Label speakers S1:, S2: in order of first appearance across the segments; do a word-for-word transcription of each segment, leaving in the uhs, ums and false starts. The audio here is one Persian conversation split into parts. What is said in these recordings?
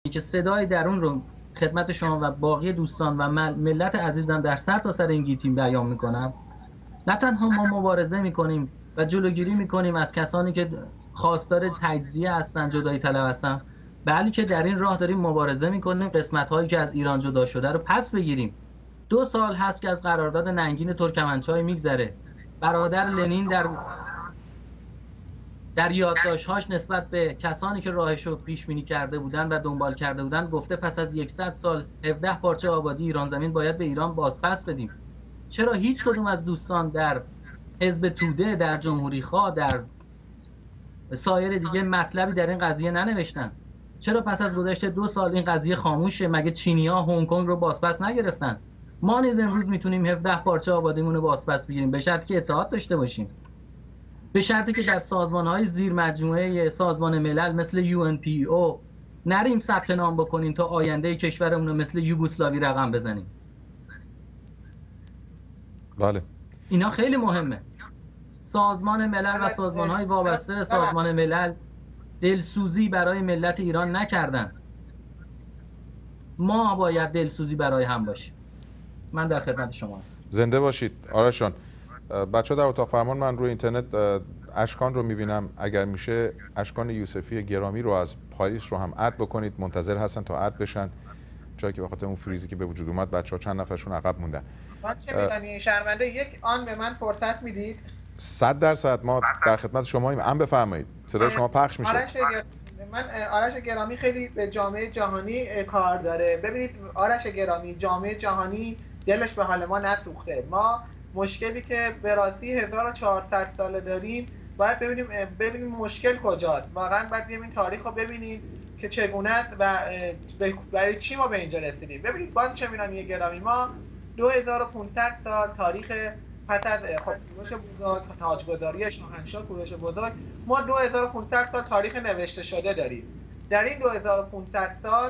S1: که صدای درون رو خدمت شما و باقی دوستان و ملت عزیزم در سر تا سر این گیتیم بیان میکنم. نه تنها ما مبارزه میکنیم و جلوگیری میکنیم از کسانی که خواستار تجزیه هستن، جدایی طلب هستن، بلکه در این راه داریم مبارزه میکنیم قسمت هایی که از ایران جدا شده رو پس بگیریم. دو سال هست که از قرارداد ننگین ترکمنچای میگذره. برادر لنین در در یادداشت‌هاش نسبت به کسانی که راهش رو پیش بینی کرده بودن و دنبال کرده بودن گفته پس از صد سال هفده پارچه آبادی ایران زمین باید به ایران بازپس بدیم. چرا هیچ کدوم از دوستان در حزب توده، در جمهوری خواه، در سایر دیگه مطلبی در این قضیه ننوشتن؟ چرا پس از گذشت دو سال این قضیه خاموشه؟ مگه چینی‌ها هنگ کنگ رو بازپس نگرفتن؟ ما نیز امروز میتونیم هفده پارچه آبادیمون رو بازپس بگیریم به شرطی که اتحاد داشته باشیم، به شرطی که در سازمان‌های زیر مجموعه سازمان ملل مثل یو ان پی او نریم ثبت نام بکنیم تا آینده کشورمون رو مثل یوگسلاوی رقم بزنیم.
S2: بله.
S1: اینا خیلی مهمه. سازمان ملل و سازمان‌های وابسته به سازمان ملل دلسوزی برای ملت ایران نکردن. ما باید دلسوزی برای هم باشیم. من در خدمت شما هستم.
S2: زنده باشید آرش جان. بچه در اتاق فرمان من روی اینترنت اشکان رو میبینم، اگر میشه اشکان یوسفی گرامی رو از پاریس رو هم اد بکنید، منتظر هستن تا اد بشن، جایی که بخاطر اون فریزی که به وجود اومد بچه‌ها چند نفرشون عقب موندن.
S3: چه میدونی شرمنده یک آن به من فرصت میدید؟
S2: صد درصد ما در خدمت شماییم. ام بفرمایید، صدای شما پخش میشه.
S3: آرش گر... من آرش گرامی خیلی به جامعه جهانی کار داره. ببینید آرش گرامی، جامعه جهانی دلش به حال ما نسوخته. ما مشکلی که به راستی هزار و چهارصد ساله داریم باید ببینیم ببینیم مشکل کجاست. واقعا باید بیایم این تاریخ رو ببینیم که چگونه است و برای چی ما به اینجا رسیدیم. ببینید بان چمینانی گرامی، ما دو هزار و پانصد سال تاریخ پس از کوروش بزرگ، تاجگذاری شاهنشاه کوروش بزرگ، ما دو هزار و پانصد سال تاریخ نوشته شده داریم. در این دو هزار و پانصد سال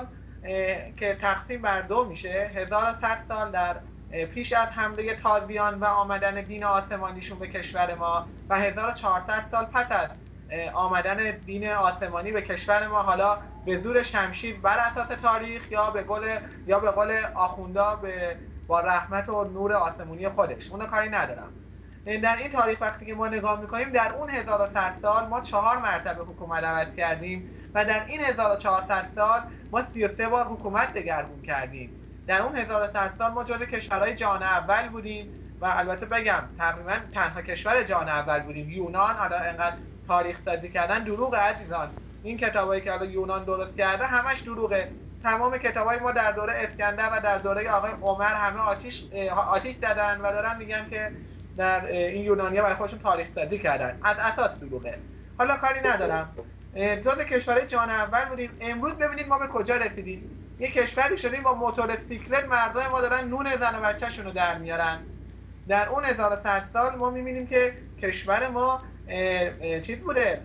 S3: که تقسیم بر دو میشه، هزار و صد سال در پیش از حمله تازیان و آمدن دین آسمانیشون به کشور ما و هزار و چهارصد سال پس از آمدن دین آسمانی به کشور ما، حالا به زور شمشیر بر اساس تاریخ یا به قول یا به قول آخوندا به با رحمت و نور آسمونی خودش، اون کاری ندارم. در این تاریخ وقتی که ما نگاه میکنیم، در اون هزار و صد سال ما چهار مرتبه حکومت عوض کردیم و در این هزار و چهارصد سال ما سی و سه بار حکومت دگرگون کردیم. در اون هزار و صد سال ما جزو کشورهای جهان اول بودیم و البته بگم تقریبا تنها کشور جهان اول بودیم. یونان، حالا انقدر تاریخ سازی کردن دروغ عزیزان. این کتابایی که الان یونان درست کرده همش دروغه. تمام کتابای ما در دوره اسکندر و در دوره آقای عمر همه آتیش آتیش زدن و دارن میگن که در این یونانی‌ها برای خودشون تاریخ سازی کردن. از اساس دروغه. حالا کاری ندارم. جزو کشورهای جهان اول بودیم. امروز ببینید ما به کجا رسیدیم. یک کشوری شدیم با موتور سیکلت مردای ما دارن نون زن و بچه‌شون رو در میارن. در اون هزار و صد سال ما می‌بینیم که کشور ما چیز بوده،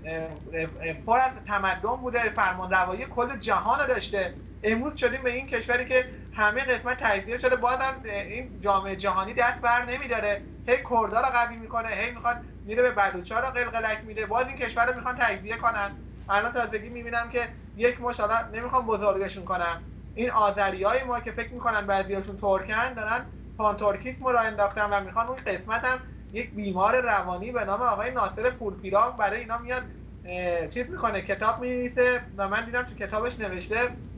S3: پر از تمدن بوده، فرمانروایی کل جهان رو داشته. امروز شدیم به این کشوری که همه قسمت تجزیه شده، بازم این جامعه جهانی دست بر نمیداره، هی کردا رو قوی میکنه، هی میخواد میره به بلوچا رو قلقلک میده، باز این کشور رو میخوان تجزیه کنن. الان تازگی میبینم که یک ماشاءالله نمیخوام بزرگشون کنم، این آذریای ما که فکر میکنن بعضیاشون ترکن دارن پانتورکیسم رو انداختن و میخوان اون قسمت هم یک بیمار روانی به نام آقای ناصر پورپیران برای اینا میاد چیز میکنه، کتاب مینویسه و من دیدم تو کتابش نوشته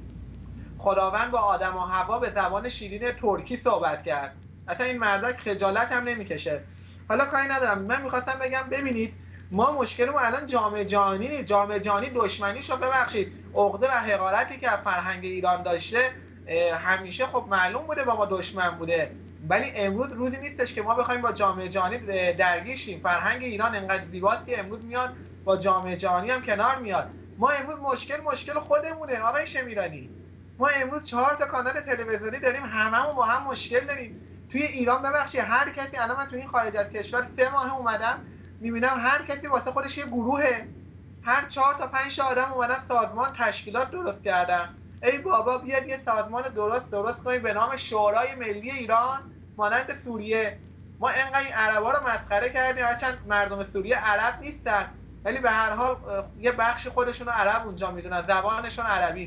S3: خداوند با آدم و حوا به زبان شیرین ترکی صحبت کرد. اصلا این مردک خجالت هم نمیکشه. حالا کاری ندارم، من میخواستم بگم ببینید ما مشکلمون الان جامعه جهانی نیست. جامعه جهانی دشمنیشو ببخشید عقده و حقارتی که از فرهنگ ایران داشته همیشه خب معلوم بوده با ما دشمن بوده، ولی امروز روزی نیستش که ما بخوایم با جامعه جهانی درگیر شیم. فرهنگ ایران انقدر زیباست که امروز میاد با جامعه جهانی هم کنار میاد. ما امروز مشکل مشکل خودمونه آقای شمیرانی. ما امروز چهار تا کانال تلویزیونی داریم، هممون با هم مشکل داریم. توی ایران ببخشید هر کسی، الان من توی این خارج از کشور سه ماه اومدم میبینم هر کسی واسه خودش یه گروهه، هر چهار تا پنج تا آدم اومدن سازمان تشکیلات درست کردن. ای بابا بیاد یه سازمان درست درست کنیم به نام شورای ملی ایران مانند سوریه. ما انقدر این عربا رو مسخره کردیم، هرچند مردم سوریه عرب نیستن ولی به هر حال یه بخش خودشون رو عرب اونجا میدونن، زبانشون عربی است.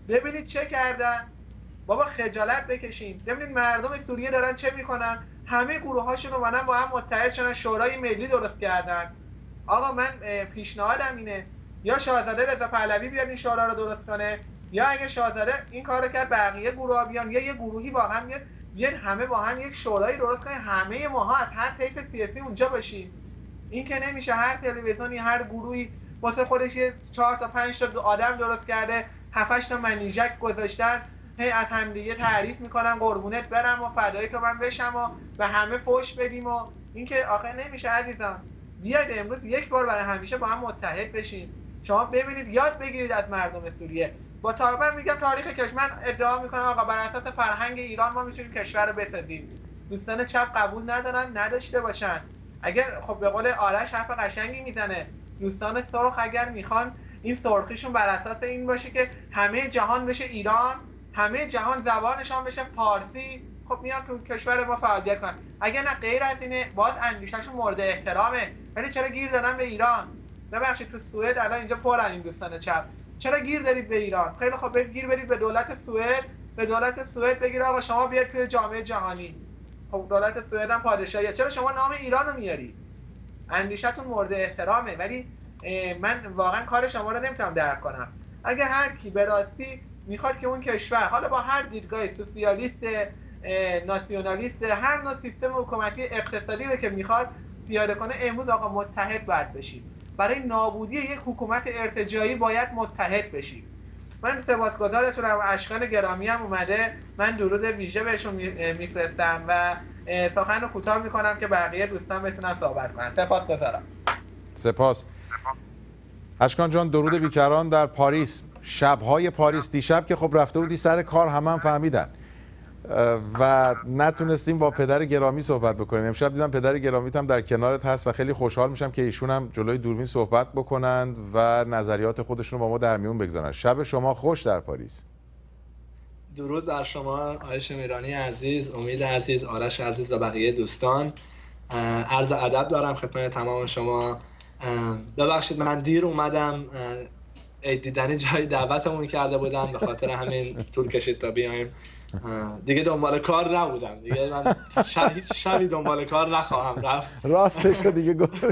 S3: ببینید چه کردن. بابا خجالت بکشین. ببینید مردم سوریه دارن چه میکنن. همه گروه هاشون اومدن با هم متحد شدن، شورای ملی درست کردن. آقا من پیشنهادم اینه یا شاهزاده رضا پهلوی بیاد این شورا رو درست کنه، یا اگه شاهزاده این کارو کرد بقیه گروه ها بیان، یا یه گروهی با هم بیاد بیان همه با هم یک شورای درست کنن، همه ماها از هر طیف سیاسی اونجا باشیم. این که نمیشه هر تلویزیونی هر گروهی واسه خودش یه چهار تا پنج تا آدم درست کرده، هفت هشت تا منیژک گذاشتن، هی از همدیگه تعریف میکنن قربونت برم و فدایی تو من بشم و به همه فوش بدیم و این که آخه نمیشه عزیزان. بیاید امروز یک بار برای همیشه با هم متحد بشیم. شما ببینید یاد بگیرید از مردم سوریه. با طالبان میگم تاریخ کشور، من ادعا میکنم آقا بر اساس فرهنگ ایران ما میتونیم کشور رو بسازیم. دوستان چپ قبول ندارن، نداشته باشن. اگر خب به قول آرش حرف قشنگی میزنه، دوستان سرخ اگر میخوان این سرخیشون بر اساس این باشه که همه جهان بشه ایران، همه جهان زبانشان بشه فارسی، خب میان تو کشور ما فعالیت کنن. اگر نه غیر از اینه باز اندیشه‌شون مورد احترامه. ولی چرا گیر دادن به ایران؟ ببخشید تو سوئد الان اینجا پرن این دوستان چپ. چرا گیر دارید به ایران؟ خیلی خب برید گیر بدید به دولت سوئد، به دولت سوئد بگید آقا شما بیاید توی جامعه جهانی. خب دولت سوئد هم پادشاهیه، چرا شما نام ایران رو میارید؟ اندیشه‌تون مورد احترامه. ولی من واقعا کار شما رو نمیتونم درک کنم. اگه هر کی به راستی میخواد که اون کشور حالا با هر دیدگاه سوسیالیست، ناسیونالیست، هر نوع سیستم حکومتی اقتصادی رو که میخواد پیاده کنه، امروز آقا متحد باید بشیم. برای نابودی یک حکومت ارتجاعی باید متحد بشیم. من سپاسگزارتونم. اشکان گرامی هم اومده، من درود ویژه بهشون میفرستم و سخن رو کوتاه میکنم که بقیه دوستان بتونن صحبت کنن. سپاسگزارم.
S2: سپاس. اشکان جان درود بیکران در پاریس، شب‌های پاریس. دیشب که خب رفته بودی سر کار همه هم فهمیدن و نتونستیم با پدر گرامی صحبت بکنیم. امشب دیدم پدر گرامیت هم در کنارت هست و خیلی خوشحال میشم که ایشون هم جلوی دوربین صحبت بکنند و نظریات خودشون رو با ما در میون بگذارن. شب شما خوش در پاریس.
S4: درود بر شما آقای شمیرانی عزیز، امید عزیز، آرش عزیز و بقیه دوستان. عرض ادب دارم خدمت تمام شما. ببخشید من دیر اومدم، دیدنی جای دعوتمون کرده بودم، به خاطر همین طول کشید تا بیایم. دیگه دنبال کار نبودم، دیگه من شب هیچ شبی دنبال کار نخواهم رفت.
S2: راستش رو دیگه گفت.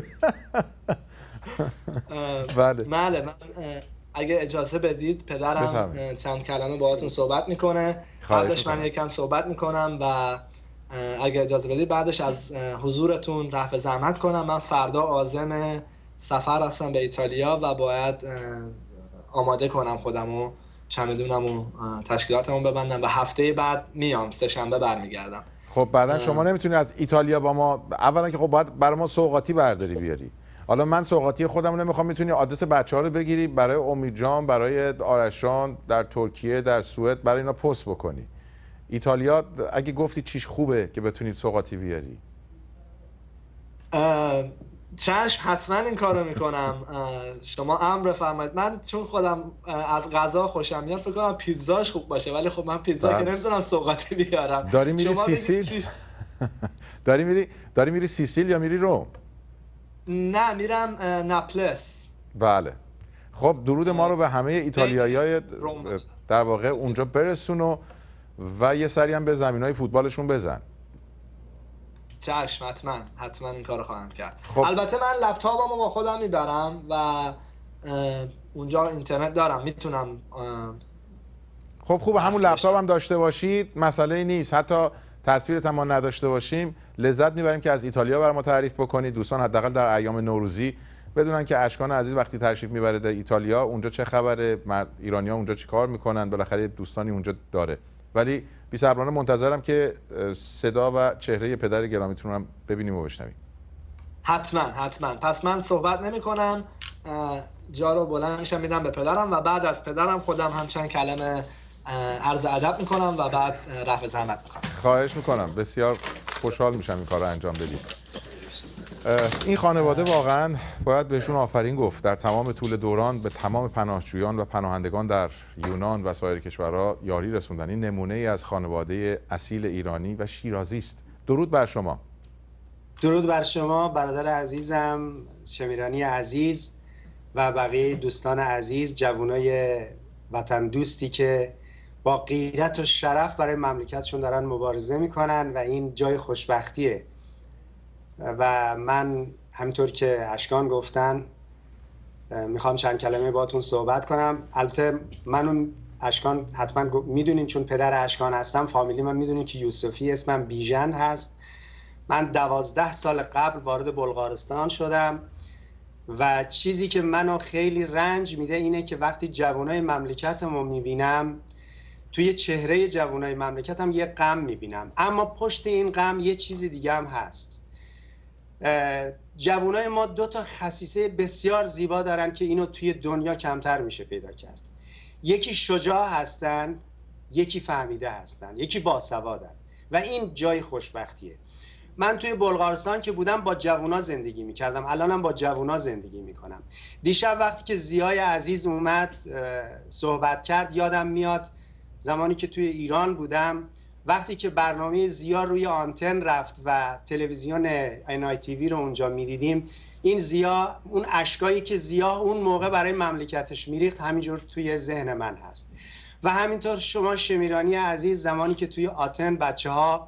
S4: بله بله. من اگه اجازه بدید پدرم بفرمید. چند کلمه باهاتون صحبت میکنه، قبلش من یکم صحبت میکنم و اگه اجازه بدید بعدش از حضورتون رفع زحمت کنم. من فردا عازم سفر هستم به ایتالیا و باید آماده کنم خودمو، چمدونم و تشکیلاتمو ببندم و هفته بعد میام، سه شنبه برمیگردم.
S2: خب بعدا شما نمیتونی از ایتالیا با ما، اولا که خب باید برای ما سوغاتی برداری بیاری. حالا من سوغاتی خودم نمیخوام، میتونی آدرس بچه‌ها رو بگیری برای امید جان، برای آرشان در ترکیه، در سوئد، برای اینا پست بکنی. ایتالیا اگه گفتی چیش خوبه که بتونید سوغاتی بیاری؟
S4: چشم، حتما این کارو میکنم. شما امر بفرمایید. من چون خودم از غذا خوشم میاد فکر کنم پیتزاش خوب باشه، ولی خب من پیتزا که نمیتونم سوغاتی بیارم.
S2: داری میری سیسیل؟ داری میری داری میری سیسیل یا میری روم؟
S4: نه میرم ناپلس.
S2: بله. خب درود ما رو به همه ایتالیایی‌های در واقع اونجا برسون و و یه سری هم به زمینای فوتبالشون بزن.
S4: چشم، حتما حتما این کارو خواهم کرد. خب. البته من لپتاپمو با خودم میبرم و اونجا اینترنت دارم، میتونم.
S2: خب خوب، همون لپتاپ هم داشته باشید مسئله نیست. حتی تصویرت هم ما نداشته باشیم لذت میبریم که از ایتالیا برای ما تعریف بکنید. دوستان حداقل در ایام نوروزی بدونن که اشکان عزیز وقتی تشریف میبره در ایتالیا اونجا چه خبره، ایرانی‌ها اونجا چیکار میکنن، بالاخره دوستانی اونجا داره. ولی بی‌صبرانه منتظرم که صدا و چهره پدر گرامیتون رو ببینیم و بشنویم.
S4: حتما حتما. پس من صحبت نمی کنم، جا رو بلند میشم میدم به پدرم و بعد از پدرم خودم هم چند کلمه عرض ادب میکنم و بعد رفع زحمت میکنم.
S2: خواهش میکنم، بسیار خوشحال میشم این کار رو انجام بدید. این خانواده واقعا باید بهشون آفرین گفت. در تمام طول دوران به تمام پناهجویان و پناهندگان در یونان و سایر کشورها یاری رسوندن. این نمونه ای از خانواده اصیل ایرانی و شیرازی است. درود بر شما.
S5: درود بر شما برادر عزیزم شمیرانی عزیز و بقیه دوستان عزیز، جوانای وطن دوستی که با غیرت و شرف برای مملکتشون دارن مبارزه میکنن و این جای خوشبختیه. و من همینطور که اشکان گفتن میخوام چند کلمه باهاتون صحبت کنم. البته منو اشکان حتما میدونین، چون پدر اشکان هستم، فامیلی من میدونین که یوسفی اسمم بیژن هست. من دوازده سال قبل وارد بلغارستان شدم و چیزی که منو خیلی رنج میده اینه که وقتی جوانای مملکتمو میبینم، توی چهره جوانای مملکتم یه غم میبینم، اما پشت این غم یه چیزی دیگه هم هست. جوانای ما دو تا خصیصه بسیار زیبا دارن که اینو توی دنیا کمتر میشه پیدا کرد. یکی شجاع هستن، یکی فهمیده هستن، یکی باسوادن و این جای خوشبختیه. من توی بلغارستان که بودم با جوونا زندگی میکردم، الانم با جوونا زندگی میکنم. دیشب وقتی که زیای عزیز اومد صحبت کرد، یادم میاد زمانی که توی ایران بودم، وقتی که برنامه زیا روی آنتن رفت و تلویزیون ان آی تی وی رو اونجا میدیدیم، این زیا، اون اشکایی که زیا اون موقع برای مملکتش میریخت همینجور توی ذهن من هست. و همینطور شما شمیرانی عزیز، زمانی که توی آتن بچه ها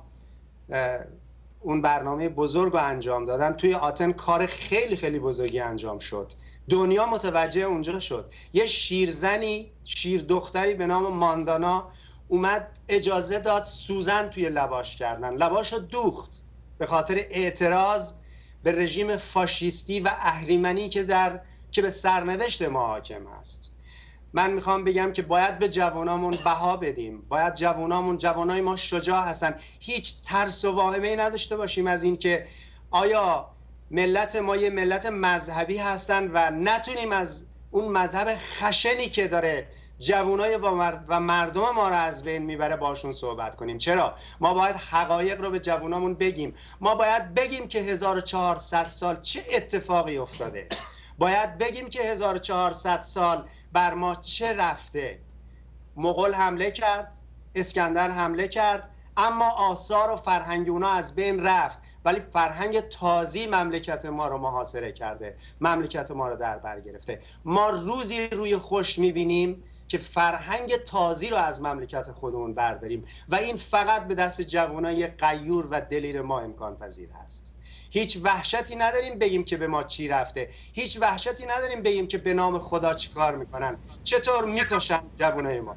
S5: اون برنامه بزرگ رو انجام دادن، توی آتن کار خیلی خیلی بزرگی انجام شد. دنیا متوجه اونجا شد. یه شیرزنی، شیر دختری به نام ماندانا اومد اجازه داد سوزن توی لباش کردن، لباش رو دوخت به خاطر اعتراض به رژیم فاشیستی و اهریمنی که در که به سرنوشت ما حاکم هست. من میخوام بگم که باید به جوانامون بها بدیم، باید جوانامون، جوانای ما شجاع هستن، هیچ ترس و واهمه‌ای نداشته باشیم از این که آیا ملت ما یه ملت مذهبی هستن و نتونیم از اون مذهب خشنی که داره جوانای و مردم ما رو از بین میبره باشون صحبت کنیم. چرا؟ ما باید حقایق رو به جوانامون بگیم. ما باید بگیم که هزار و چهارصد سال چه اتفاقی افتاده. باید بگیم که هزار و چهارصد سال بر ما چه رفته. مغول حمله کرد، اسکندر حمله کرد، اما آثار و فرهنگ اونا از بین رفت، ولی فرهنگ تازی مملکت ما رو محاصره کرده، مملکت ما رو در بر گرفته. ما روزی روی خوش میبینیم که فرهنگ تازی رو از مملکت خودمون برداریم و این فقط به دست جوانای غیور و دلیر ما امکان پذیر هست. هیچ وحشتی نداریم بگیم که به ما چی رفته، هیچ وحشتی نداریم بگیم که به نام خدا چی کار میکنن، چطور میکشن جوانای ما.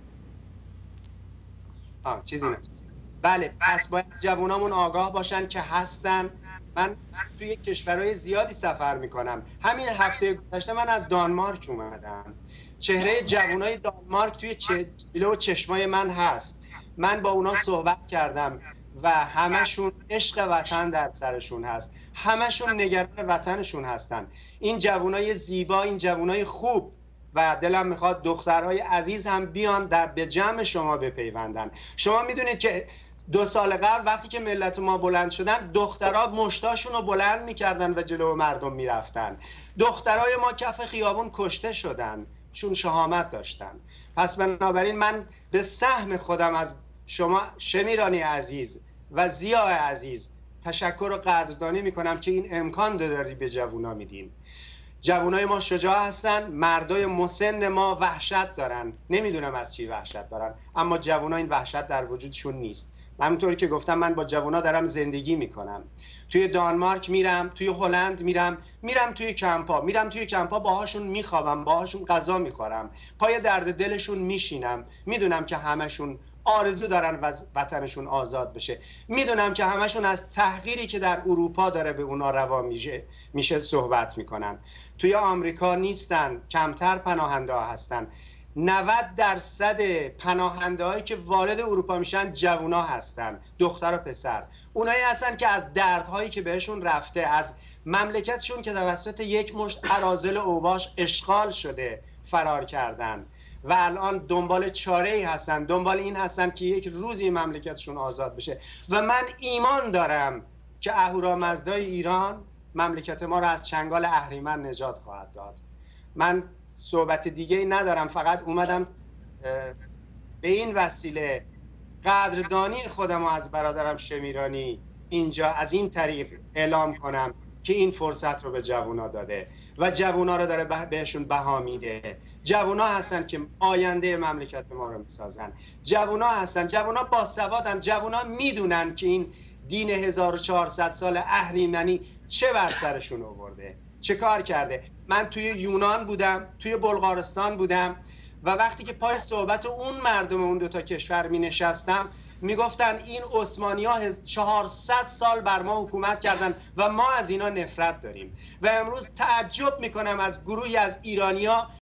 S5: آه چیزی نه. بله، پس باید جوانامون آگاه باشن که هستن. من توی کشورهای زیادی سفر میکنم. همین هفته گذشته من از دانمارک اومدم. چهره جوانای دانمارک توی جلو چشمای من هست. من با اونا صحبت کردم و همشون عشق وطن در سرشون هست، همشون نگران وطنشون هستن. این جوانای زیبا، این جوانای خوب، و دلم میخواد دخترهای عزیز هم بیان در به جمع شما بپیوندن. شما میدونید که دو سال قبل وقتی که ملت ما بلند شدن، دخترها مشتاشون رو بلند میکردن و جلو مردم میرفتن. دخترهای ما کف خیابون کشته شدن چون شهامت داشتن. پس بنابراین من به سهم خودم از شما شمیرانی عزیز و زیا عزیز تشکر و قدردانی میکنم که این امکان داری به جوونا میدین. جوانای ما شجاع هستن، مردای مسن ما وحشت دارن، نمیدونم از چی وحشت دارن، اما جوانا این وحشت در وجودشون نیست. همونطوری که گفتم من با جوانا دارم زندگی میکنم. توی دانمارک میرم، توی هلند میرم، میرم توی کمپا، میرم توی کمپا باهاشون میخوابم، باهاشون غذا میخورم، پای درد دلشون میشینم. میدونم که همشون آرزو دارن وطنشون آزاد بشه. میدونم که همشون از تحقیری که در اروپا داره به اونا روا میشه میشه صحبت میکنن. توی آمریکا نیستن، کمتر پناهنده ها هستن. نود درصد پناهنده هایی که وارد اروپا میشن جوونا هستن، دختر و پسر. اونایی هستن که از دردهایی که بهشون رفته، از مملکتشون که توسط یک مشت اراذل اوباش اشغال شده فرار کردن و الان دنبال چاره‌ای هستن، دنبال این هستن که یک روزی مملکتشون آزاد بشه. و من ایمان دارم که اهورامزدای ایران مملکت ما رو از چنگال اهریمن نجات خواهد داد. من صحبت دیگه ای ندارم، فقط اومدم به این وسیله قدردانی خودم از برادرم شمیرانی اینجا از این طریق اعلام کنم که این فرصت رو به جوونا داده و جوونا رو داره بهشون بها میده. جوونا هستن که آینده مملکت ما رو میسازن. جوونا هستن، جوونا باسوادن، جوونا میدونن که این دین هزار و چهارصد سال اهریمنی چه بر سرشون آورده، چه کار کرده. من توی یونان بودم، توی بلغارستان بودم و وقتی که پای صحبت اون مردم اون دو تا کشور می نشستم میگفتن این عثمانی ها چهارصد سال بر ما حکومت کردن و ما از اینا نفرت داریم. و امروز تعجب میکنم از گروهی از ایرانیا